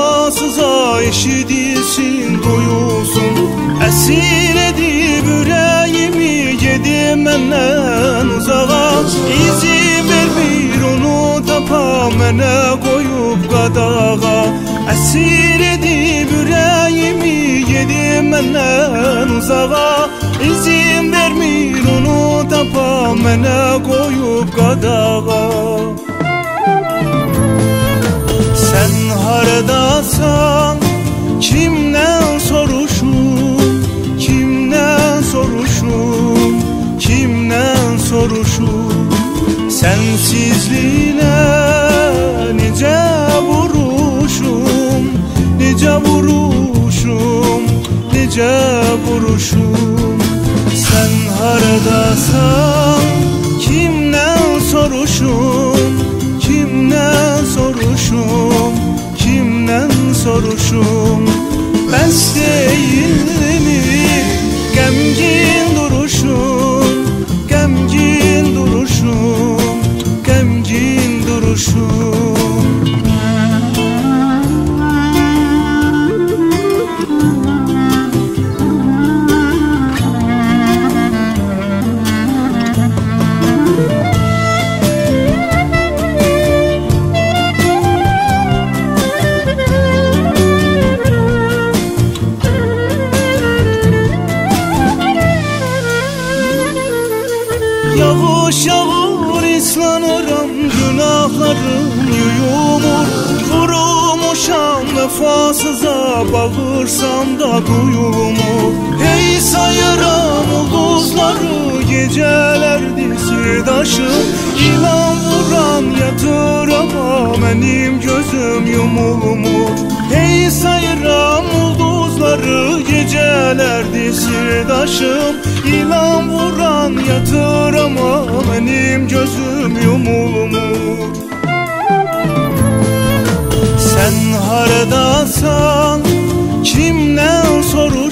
vefasıza eşidilsin, duyulsun. Əsir edib ürəyimi, gedib məndən uzağa. İzin vermir onu tapa, mənə qoyub qadağa. Əsir edib ürəyimi, gedib məndən uzağa. İzin vermir onu tapa, mənə qoyub qadağa. Sən haradasan, kimdən soruşum, kimdən soruşum, kimdən soruşum. Sənsizliyinə necə vuruşum, necə vuruşum, necə vuruşum. Sən haradasan, kimdən soruşum, kimdən soruşum, kimdən soruşum. Bəs deyilmi qəmgin duruşum, qəmgin duruşum, qəmgin duruşum. Yağış yağır, islanıram, günahlarım yuyumur. Vurulmuşam vefasıza, bağırsam da duyulmur. Hey sayıram ulduzları, gecelerdir sirdaşım. İlan vuran yatır ama benim gözüm yumulmur. Hey sayıram ulduzları, gecelerdir sirdaşım. İlan vuran yatır ama benim gözüm yumulmur. Sen haradasan, kimden soruşum,